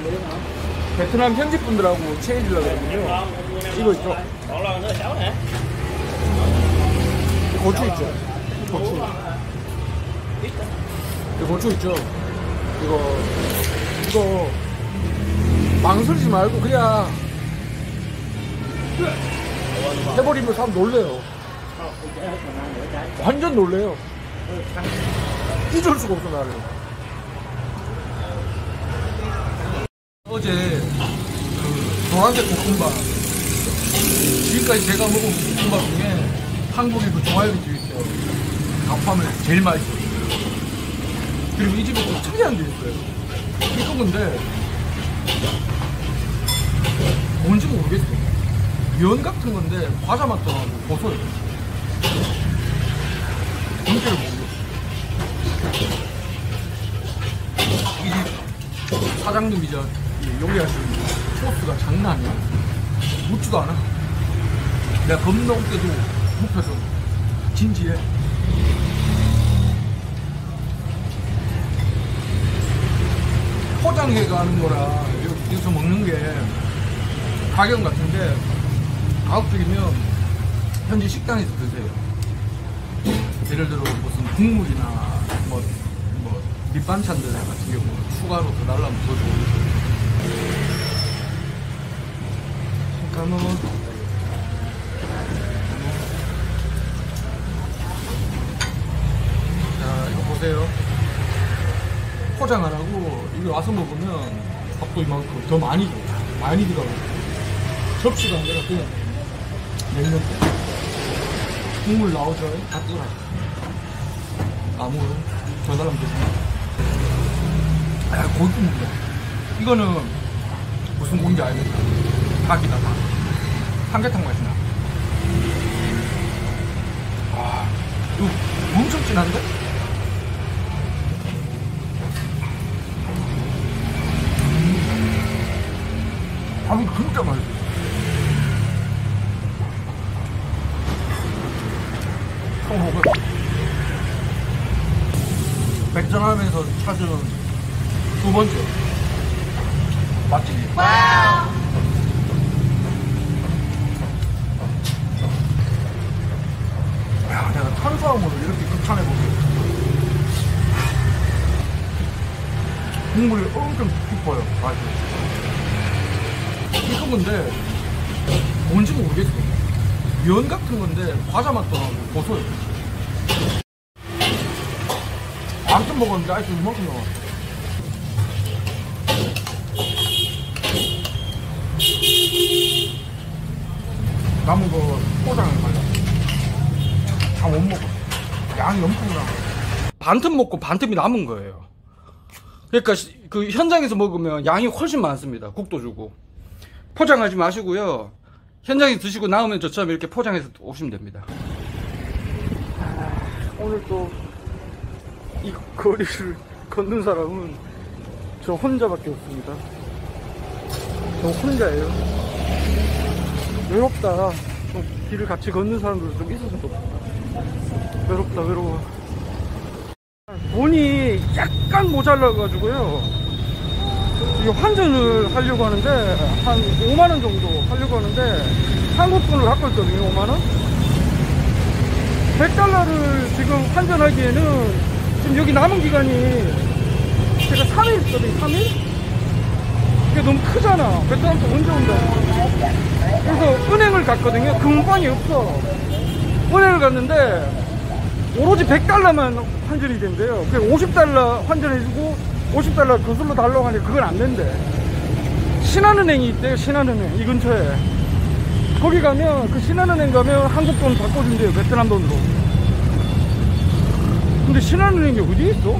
베트남 현지 분들하고 체해주려고 그러거든요. 이거 있죠? 고추 있죠? 고추. 이 고추 있죠? 이거 망설이지 말고 그냥 해버리면 사람 놀래요. 완전 놀래요. 잊을 수가 없어 나를. 어제 그 노란색 볶음밥, 지금까지 제가 먹은 볶음밥 중에 한국의 그 종아리 집이 있어요. 간파면 제일 맛있어요. 그리고 이 집에 좀 특이한 게 있어요. 이거 근데 뭔지 모르겠어요. 면 같은 건데 과자 맛도 나고 고소해요. 뭔지를 모르겠어요. 이 집 사장님이자 요리하시는 소스가 장난 아니야. 묻지도 않아. 내가 겁나 웃게도 묵혀서 진지해. 포장해 가는 거라 여기서 먹는 게 가격 같은데 가급적이면 현지 식당에서 드세요. 예를 들어 무슨 국물이나 뭐 밑반찬들 같은 경우 추가로 더 달라면 더 좋은. 잠깐만. 자, 이거 보세요. 포장 안 하고 이거 와서 먹으면 밥도 이만큼 더 많이 들어가요. 접시가 아니라 그냥 냉면 국물 나오죠? 다 뜨거워. 아무 더 달라면 되지. 고기 국물이야. 이거는 무슨 고기인지 알겠다. 닭이다, 닭. 삼계탕 맛이 나. 아, 이거 엄청 진한데? 밥이 진짜 맛있어. 처음 먹어봐. 베트남에서 찾은 두 번째 맛집이에요. 와우. 야, 내가 탄수화물을 이렇게 극찬해보게. 국물이 엄청 깊어요. 맛있어요. 이거 근데 뭔지 모르겠어. 면 같은 건데 과자 맛도 나고 고소해요. 아무튼 먹었는데 아이스 이만큼 나왔어. 남은 거 포장을 가자. 다 못 먹어. 양이 엄청 남아. 반틈 먹고 반틈이 남은 거예요. 그러니까 그 현장에서 먹으면 양이 훨씬 많습니다. 국도 주고. 포장하지 마시고요. 현장에서 드시고 나오면 저처럼 이렇게 포장해서 오시면 됩니다. 오늘 또 이 거리를 걷는 사람은 저 혼자밖에 없습니다. 저 혼자예요. 외롭다. 좀 길을 같이 걷는 사람들도 좀 있었으면 좋겠다. 외롭다, 외로워. 돈이 약간 모자라가지고요. 이 환전을 하려고 하는데 한 5만원 정도 하려고 하는데 한국 돈을 갖고 있거든요. 5만원. 100달러를 지금 환전하기에는 지금 여기 남은 기간이 제가 3일 있거든요. 3일? 이게 너무 크잖아. 베트남 또 언제 온다. 그래서 은행을 갔거든요. 금관이 없어. 은행을 갔는데 오로지 100달러만 환전이 된대요. 그래서 50달러 환전해주고 50달러 거슬러 달라고 하니까 그건 안 된대. 신한은행이 있대요. 신한은행 이 근처에. 거기 가면 그 신한은행 가면 한국 돈 바꿔준대요. 베트남 돈으로. 근데 신한은행이 어디에 있어?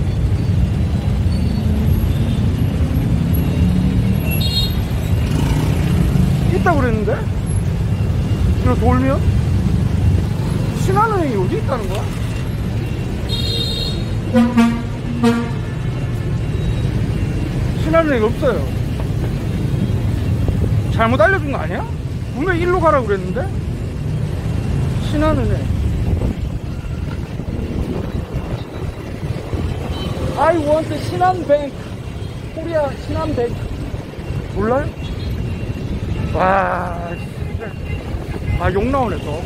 있다고 그랬는데? 이거 돌면? 신한은행이 어디 있다는 거야? 신한은행이 없어요. 잘못 알려준 거 아니야? 분명히 일로 가라고 그랬는데? 신한은행. I want 신한뱅크. 코리아 신한백 몰라요? 와, 아, 욕 나오네 또.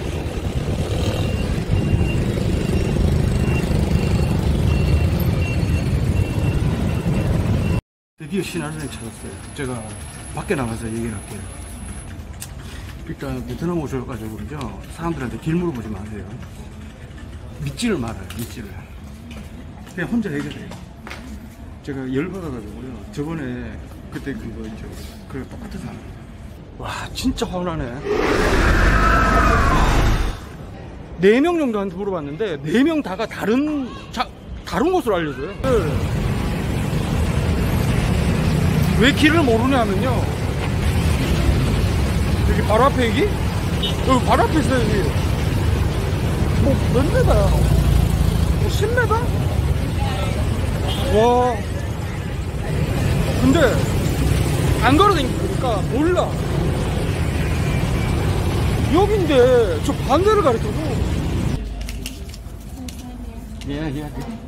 드디어 신한은행 찾았어요. 제가 밖에 나가서 얘기를 할게요. 일단 베트남 오셔가지고 그러죠. 사람들한테 길 물어보지 마세요. 믿지를 말아요. 믿지를. 그냥 혼자 해결해요. 제가 열받아가지고요. 저번에 그때 그거 있죠. 그래 똑같은 사람. 와, 진짜 화나네. 4명 정도한테 물어봤는데 4명 다가 다른 곳으로 알려줘요. 왜 길을 모르냐면요, 여기 바로 앞에 여기 바로 앞에 있어요. 여기 뭐 몇 메다야? 뭐 10m? 와, 근데 안 걸어다니니까 몰라. 여긴데 저 반대를 가르쳐줘. 예.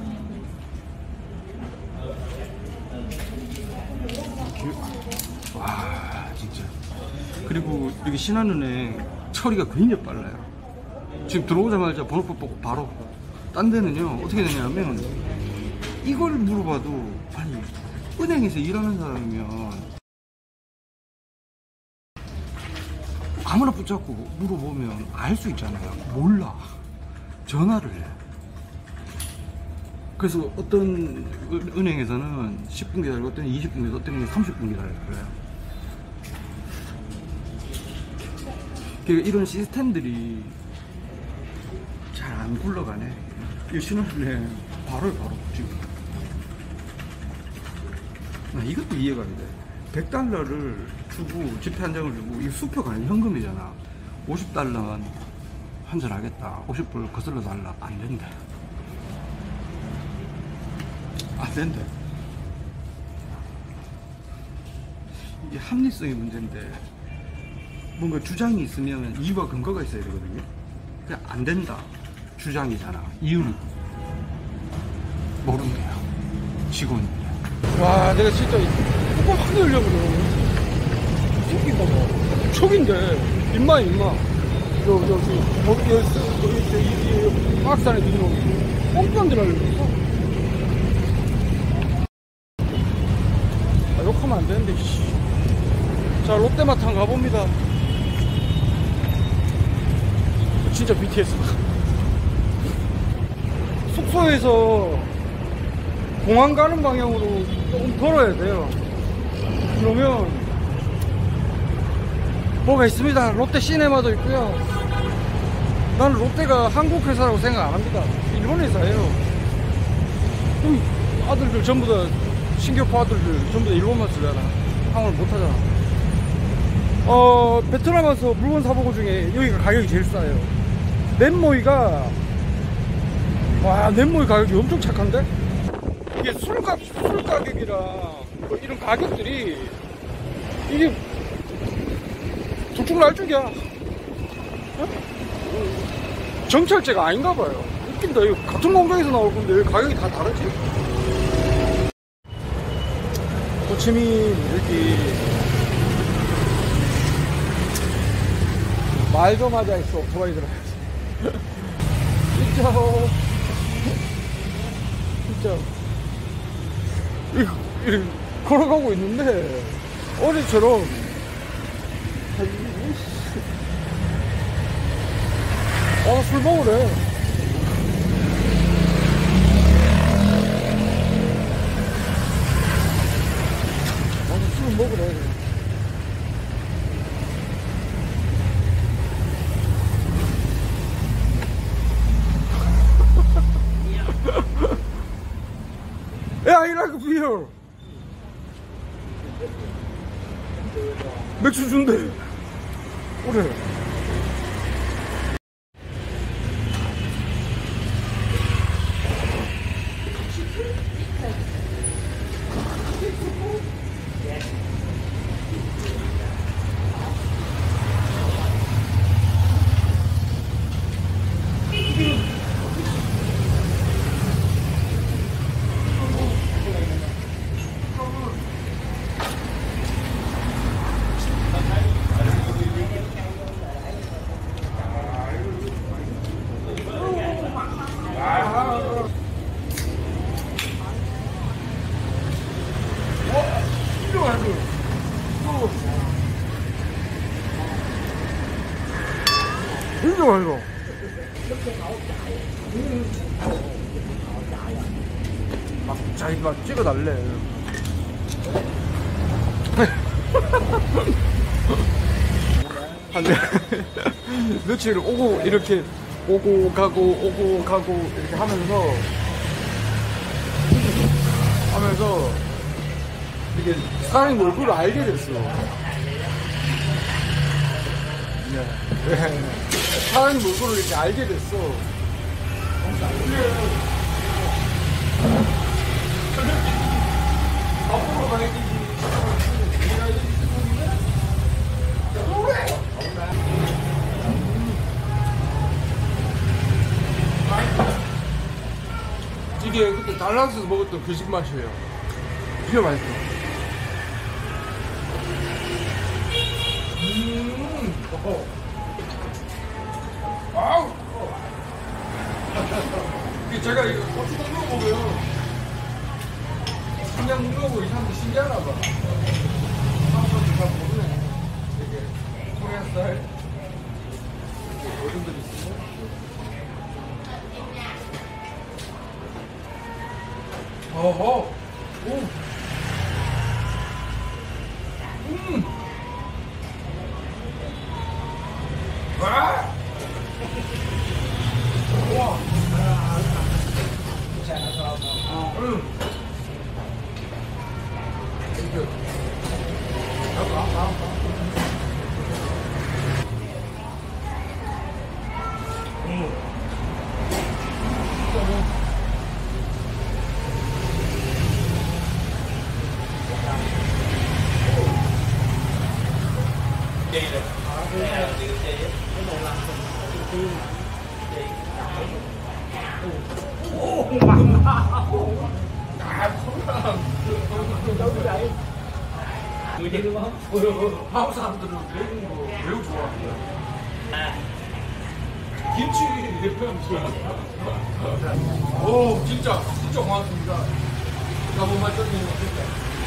와, 진짜. 그리고 여기 신한은행 처리가 굉장히 빨라요. 지금 들어오자마자 번호표 보고 바로. 딴 데는요 어떻게 되냐면 이걸 물어봐도, 아니 은행에서 일하는 사람이면 아무나 붙잡고 물어보면 알 수 있잖아요. 몰라. 전화를 해. 그래서 어떤 은행에서는 10분 기다리고, 어떤 20분 기다리고, 어떤 30분 기다려요. 그러니까 이런 시스템들이 잘 안 굴러가네. 이 신한은행 바로 지금. 나 이것도 이해가 안 돼. 100달러를 주고 지폐 한 장을 주고, 이 수표가 아니라 현금이잖아. 50달러만 환전하겠다, 50불 거슬러 달라. 안 된대. 안 된대. 이게 합리성의 문제인데, 뭔가 주장이 있으면 이유와 근거가 있어야 되거든요. 그냥 안 된다. 주장이잖아. 이유는 모른대요. 직원이. 와, 내가 진짜 뚜껑 확 열려버려. 새끼가 뭐 촉인데 임마. 여기 박스 안에 들어 뽕병들 하려고. 아, 욕하면 안 되는데. 자, 롯데마트 한번 가봅니다. 진짜 BTS. 숙소에서 공항 가는 방향으로 조금 걸어야 돼요. 그러면 뭐가 있습니다. 롯데 시네마도 있고요. 나는 롯데가 한국 회사라고 생각 안 합니다. 일본 회사예요. 아들들 전부 다, 신교포 아들들 전부 다 일본만 쓰잖아. 한국을 못 하잖아. 베트남 와서 물건 사보고 중에 여기가 가격이 제일 싸요. 넷모이가, 와, 넷모이 가격이 엄청 착한데? 이게 술 가격이랑 뭐 이런 가격들이, 이게 들쭉날쭉이야. 어? 정찰제가 아닌가 봐요. 웃긴다. 이거 같은 공장에서 나올 건데 왜 가격이 다 다르지? 호치민 여기 말 좀 하자 했어. 오토바이 들어야지. 진짜 이렇게 걸어가고 있는데 어제처럼 술 먹으래. 술 먹으래. 야, I like beer. 맥주 준대. 그래. 진짜 맛있어. 막 자기가 찍어달래. 한 며칠 오고 이렇게 오고 가고 이렇게 하면서 이게 사장님 얼굴을 알게 됐어. 사장님 얼굴을 이렇게 알게 됐어. 앞으로 가야지. 이게 그때 달라스에서 먹었던 그 집 맛이에요. 진짜 맛있어. 아우. 제가 이거 고추 먹는 거 보면 그냥 먹는 거 보고 이 사람들 신기하나 봐. 사람들도 잘 모르네. 되게 코리안 스타일 이렇게 어른들이 있으면. 어허. 오. 와. 우와. 한국 사람들은 매운 거 매우 좋아합니다. 김치. 오, 진짜 고맙습니다. 가본 맛있는 거 진짜.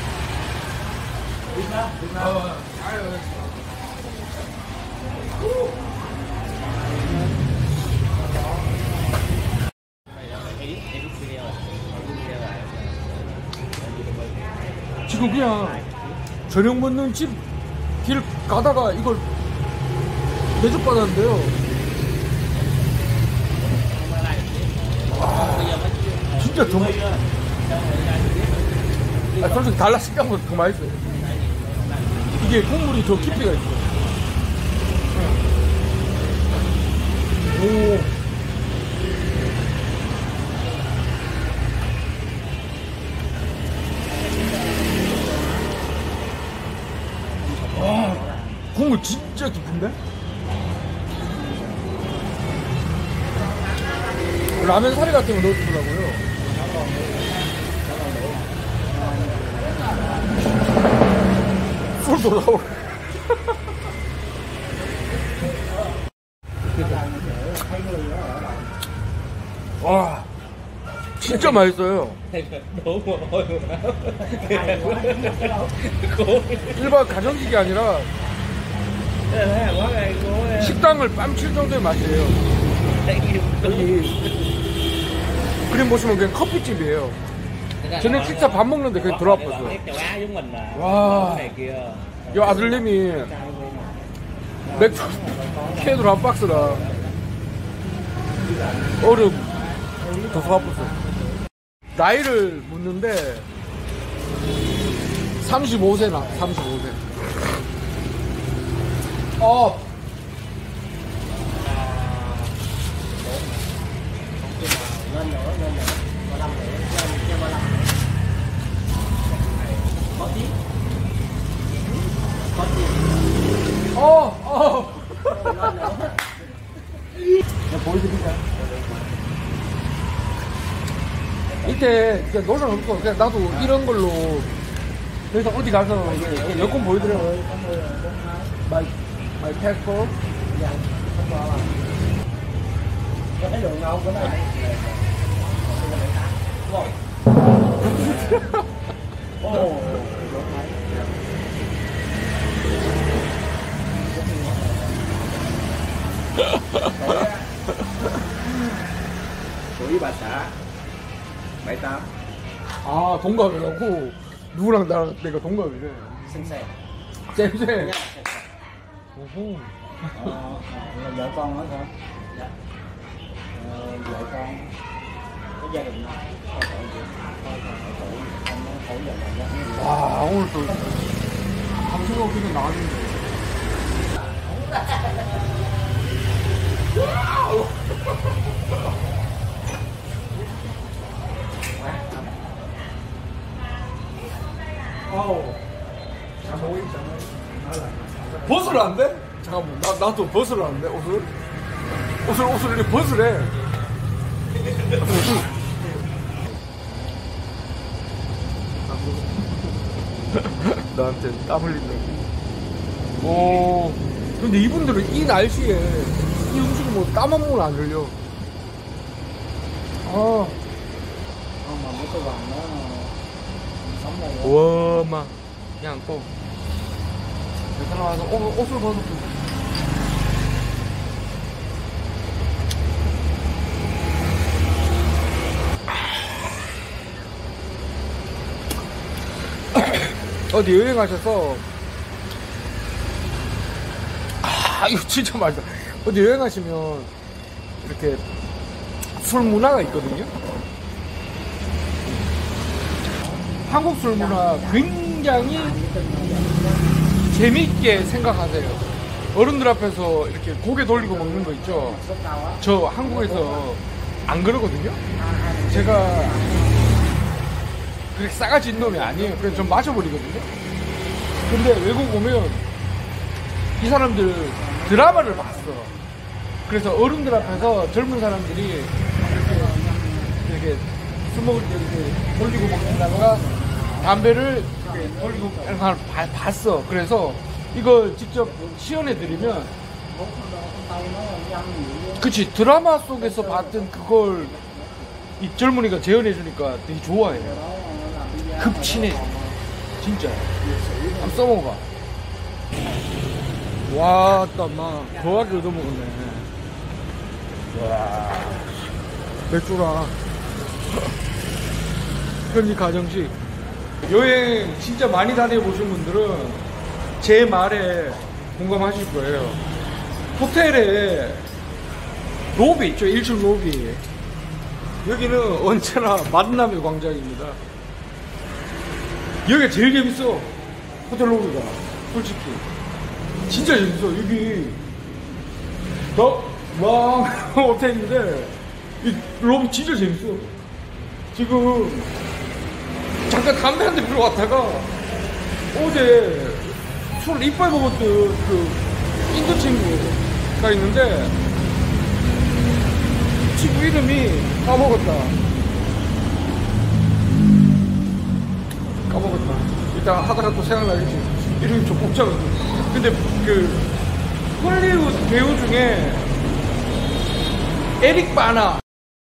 아유. 지금 그냥 저녁 먹는 집 길 가다가 이걸 대접받았는데요. 와, 진짜 더 솔직히 달라스까보다 더 맛있어요. 이게 국물이 더 깊이가 있어요. 오. 와, 국물 진짜 깊은데? 라면 사리 같은 거 넣어주더라고요. 술 돌아오고. 와, 진짜 맛있어요. 일반 가정식이 아니라 식당을 뺨칠 정도의 맛이에요. 여기 그림 보시면 그냥 커피집이에요. 저는 식사 밥 먹는데 그냥 들어와봤어요. 와, 이 아들님이 맥주 캔으로 한 박스랑 얼음 더 사왔어요. 나이를 묻는데 35세나 35세. 보여드릴까요? 이때 노상 없고 그냥 나도 이런 걸로 그래서 어디 가서 이게 여권 보여드려요. My passport. 동갑이라고. 누구랑 나랑 내가 동갑이래. Sinh 쌤쌤. 오호. là vợ con nữa hả? Dạ. Vợ con cái gia đình 와, 오늘 또 방송 없기도 나왔는데. 아우. 벗으려 안 돼? 잠깐만, 나도 벗으려 안 돼? 옷을 이렇게 벗으래. 나한테 땀 흘린다고. 오, 근데 이분들은 이 날씨에 이 음식을 뭐 땀 한 모금 안 흘려. 아, mà mấy cái vòng nó sống đây 와, 막 그냥 또 여기 나와서 옷을 벗었고. 어디 여행하셔서 이거 진짜 맛있다. 어디 여행하시면 이렇게 술 문화가 있거든요. 한국 술 문화 굉장히 재밌게 생각하세요. 어른들 앞에서 이렇게 고개 돌리고 먹는 거 있죠. 저 한국에서 안 그러거든요. 제가 그렇게 싸가지 있는 놈이 아니에요. 그냥 좀 마셔버리거든요. 근데 외국 오면 이 사람들 드라마를 봤어. 그래서 어른들 앞에서 젊은 사람들이 이렇게 술 먹을 때 이렇게 돌리고 먹는다거나 담배를 이렇게 돌리고 이런 걸 봤어. 그래서 이걸 직접 시연해드리면, 그치, 드라마 속에서 봤던 그걸 이 젊은이가 재현해주니까 되게 좋아해요. 급친해. 진짜. 한번 써먹어봐. 와, 땀나. 거하게 얻어먹었네. 와. 맥주랑. 현지 가정식. 여행 진짜 많이 다녀보신 분들은 제 말에 공감하실 거예요. 호텔에 로비 있죠. 1층 로비. 여기는 언제나 만남의 광장입니다. 여기가 제일 재밌어. 호텔 로비가. 솔직히. 진짜 재밌어. 여기 랑 호텔인데 이 로비 진짜 재밌어. 지금 잠깐 담배 한 대 피러 갔다가 어제 술 이빨 먹었던 그 인도 친구가 있는데 친구 이름이 까먹었다. 이따 하다가 또 생각나겠지. 이름이 좀 복잡하거든. 근데 그 헐리우드 배우 중에 에릭 바나,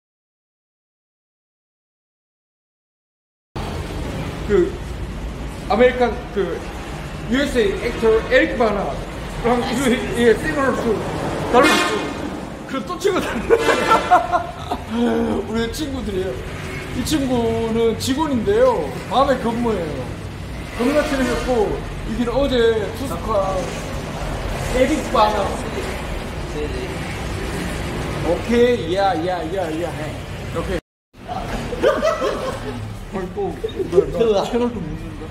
그 아메리칸 그 USA 액터 에릭 바나랑 이게 시너스 다르고 그 또 친구들 우리 친구들이에요. 이 친구는 직원인데요. 밤에 근무해요. 겁나 친해졌고, 이게 어제 투스카 에릭 바나. 오케이, 야, 해. 오케이. 또, 나 채널 좀 묻는다.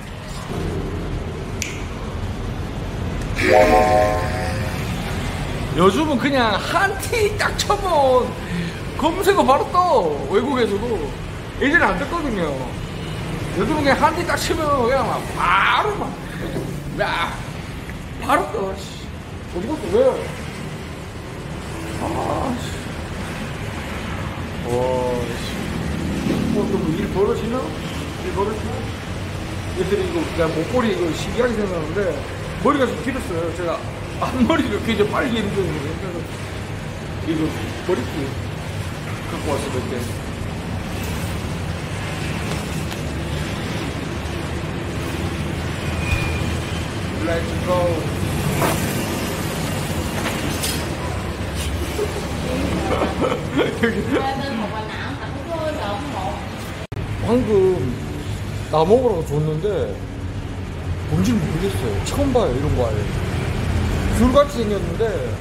요즘은 그냥 한 티 딱 쳐본 검색어 바로 떠. 외국에서도. 예전에 안 됐거든요. 요즘은 그냥 한 티 딱 치면 그냥 막 바로 막, 야, 바로 떠. 어디 갔어? 왜? 아, 씨. 와, 씨. 뭐, 일 벌어지나? 일 벌어지나? 얘들이 이거, 그냥 목걸이 이거 신기하게 생각하는데, 머리가 좀 길었어요. 제가 앞머리를 이렇게 이제 빨리 기는 거예요. 그래서 이거 머리띠 갖고 왔어, 몇 개. Let's go. 방금 나 먹으라고 줬는데 뭔지는 모르겠어요. 처음 봐요 이런 거 아예. 귤같이 생겼는데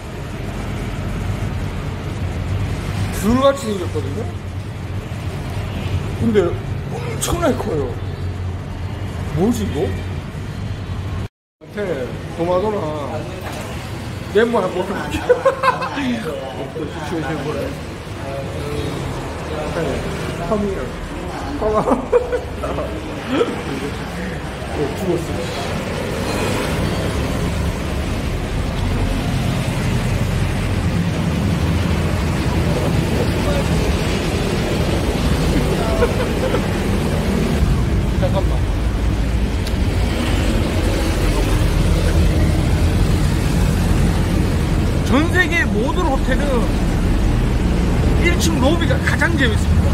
귤같이 생겼거든요. 근데 엄청나게 커요. 뭐지 이거? 도마도나 넷모 한번 볼게. 커미어 죽었어. 잠깐만. 전 세계 모든 호텔은 1층 로비가 가장 재밌습니다.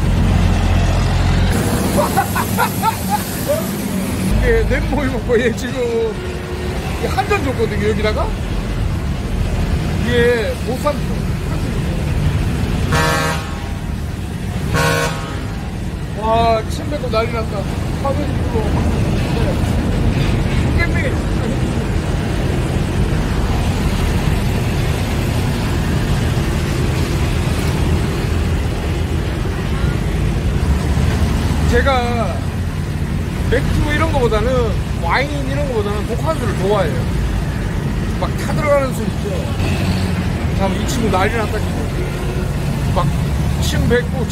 이게 넷모이 먹고 얘 지금 한잔 줬거든요 여기다가. 이게 못 삼죠. 와, 침 뱉고 난리 났다. 화면이 불어. 깻잎. 제가 맥주 이런 거보다는 와인 이런 거보다는 독한술을 좋아해요. 막 타들어가는 술 있죠. 참 이 친구 난리 났다 지금. 막 침 뱉고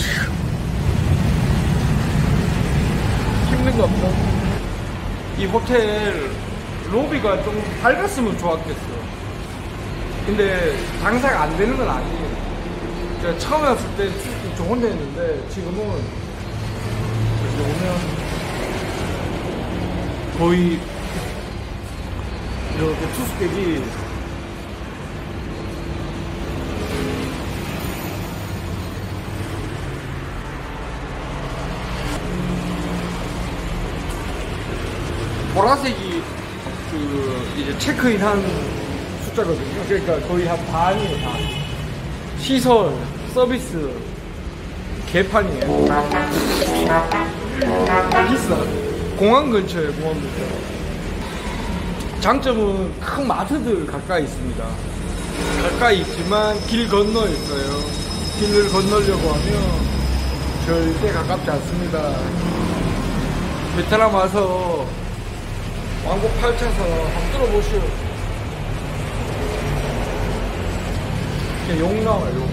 힘든 거 없어. 이 호텔 로비가 좀 밝았으면 좋았겠어요. 근데 장사가 안 되는 건 아니에요. 제가 처음에 왔을 때 투숙객 좀 혼자 했는데 지금은 이제 오면 거의 이렇게 투숙객이 보라색이 그 이제 체크인한 숫자거든요. 그러니까 거의 한 반이에요, 반. 시설, 서비스, 개판이에요. 비싸. 공항 근처에 공항 근처. 장점은 큰 마트들 가까이 있습니다. 가까이 있지만 길 건너 있어요. 길을 건너려고 하면 절대 가깝지 않습니다. 베트남 와서 왕복 8차선 한번 뚫어보시오. 그냥 욕 나와요, 욕.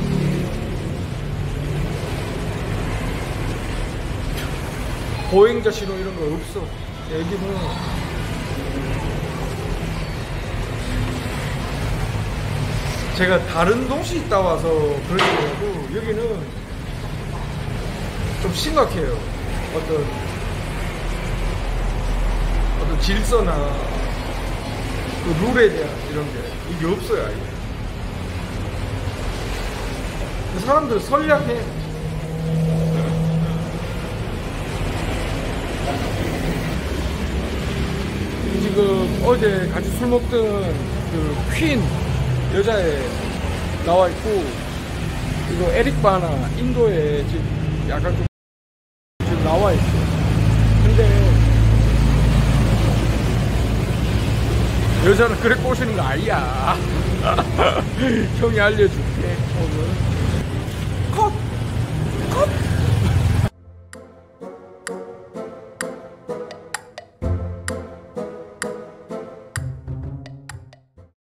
보행자 신호 이런 거 없어. 여기는 제가 다른 도시 있다 와서 그런 거고 여기는 좀 심각해요. 어떤 질서나 그 룰에 대한 이런 게 이게 없어요. 아예. 그 사람들 선량해. 지금 어제 같이 술 먹던 그 퀸 여자애 나와 있고, 이거 에릭 바나 인도에 지금 약간 좀 지금 나와 있어. 근데 여자는 그래 꼬시는 거 아니야. 형이 알려줄게 오늘. 컷! 컷!